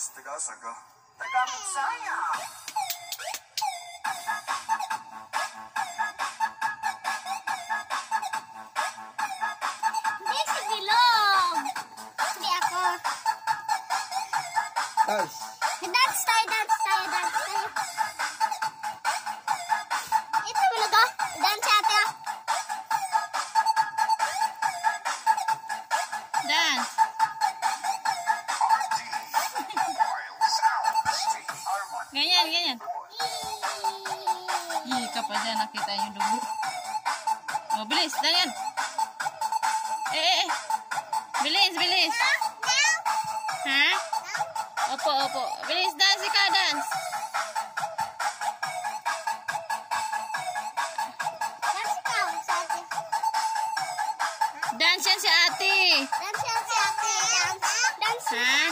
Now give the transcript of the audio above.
Dance Tagalog ko. Tagalog saya. Hindi si Bilog. Hindi ako. Dance. Dance tayo, dance tayo, dance tayo. Ito Bilog oh. Dance ate oh. Dance. Ganyan, ganyan. Ih, kapag dyan nakita yung dugo. Oh, bilis, ganyan. Eh. Bilis, bilis. Ha? Opo, opo. Bilis, dance ka, dance. Dance ikaw sa ate. Dance yan si ate. Dance yan si ate. Dance. Dance. Ha?